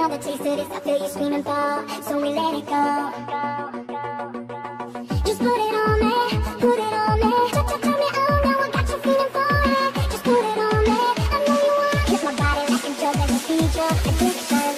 another taste of this, I feel you screaming for, so we let it go. Just put it on me, put it on me. Turn me on, now I got you feeling for it. Just put it on me, I know you want it. Hit my body like a drug, let me feed your addiction.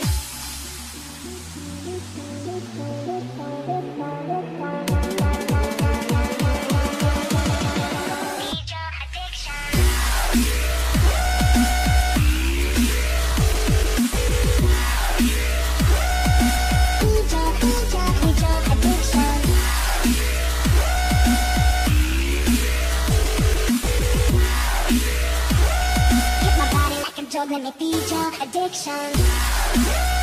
Let me feed your addiction.